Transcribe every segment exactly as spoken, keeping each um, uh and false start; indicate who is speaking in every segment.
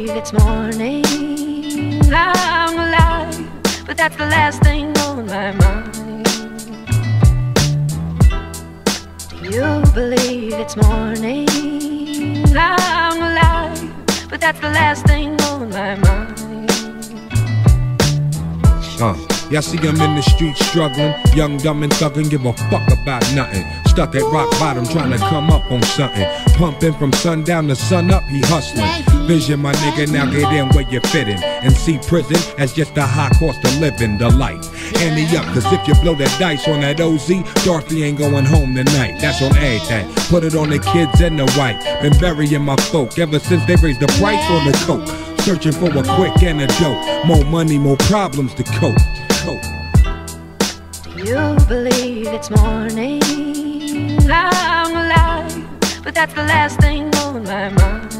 Speaker 1: believe it's morning. I'm alive, but that's the last thing on my mind. Do you believe it's morning? I'm alive, but that's the last thing on my mind.
Speaker 2: Uh, y'all see him in the street struggling, young, dumb, and thuggin', give a fuck about nothing. Stuck at rock bottom trying to come up on something. Pumping from sundown to sun up, he hustling. Vision, my nigga, now get in where you're fitting. And see prison as just a high cost of living, the life. Ante up, cause if you blow that dice on that O Z, Dorothy ain't going home tonight. That's on everything. Put it on the kids and the white. Been burying my folk ever since they raised the price on the coke. Searching for a quick antidote. More money, more problems to cope. cope.
Speaker 1: You believe it's morning. I'm alive, but that's the last thing on my mind.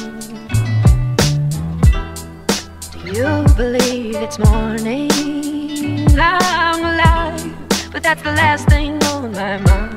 Speaker 1: You believe it's morning. I'm alive, but that's the last thing on my mind.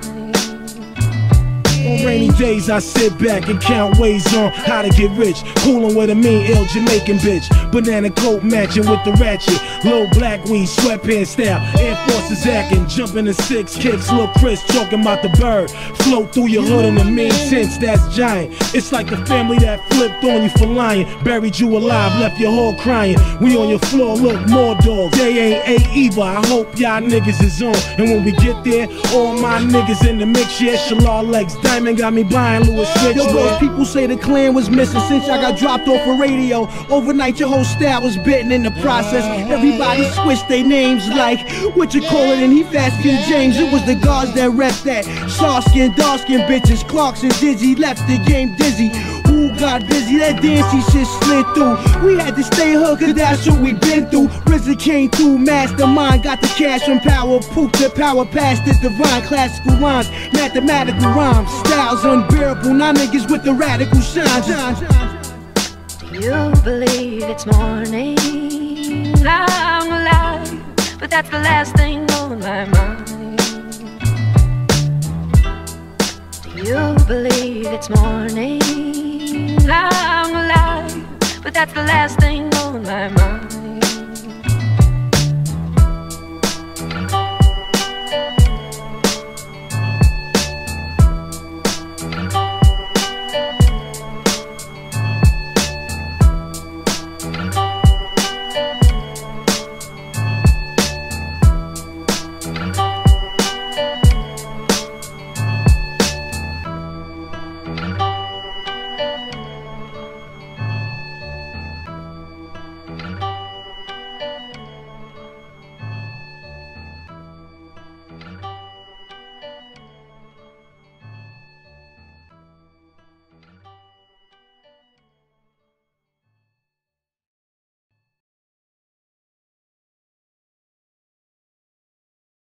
Speaker 3: On rainy days I sit back and count ways on how to get rich. Coolin' with a mean, ill Jamaican bitch. Banana coat matching with the ratchet. Low black weed, sweatpants style. Air Forces acting, jumping to six kicks. Lil' Chris talking about the bird. Float through your hood in the mean tents, that's giant. It's like the family that flipped on you for lying. Buried you alive, left your whole crying. We on your floor, look, more dogs. They ain't a either, I hope y'all niggas is on. And when we get there, all my niggas in the mix, yeah, Shalal legs. Diamond got me buying Louis Rich.
Speaker 4: Yo, those people say the clan was missing since I got dropped off a radio. Overnight, your whole style was bitten in the process. Everybody switched their names like, what you call it, and he fast food James. It was the guards that rep that. Shaw-skin, dark-skin bitches, Clarks and Dizzy left the game dizzy. Who got busy? That dancey shit slid through. We had to stay hooked, cause that's what we been through. RZA came through, mastermind, got the cash from power. Poop the power past the divine. Classical rhymes, mathematical rhymes. Styles unbearable, now niggas with the radical shine.
Speaker 1: You believe it's morning. I'm alive, but that's the last thing on my mind. You believe it's morning. I'm alive, but that's the last thing on my mind.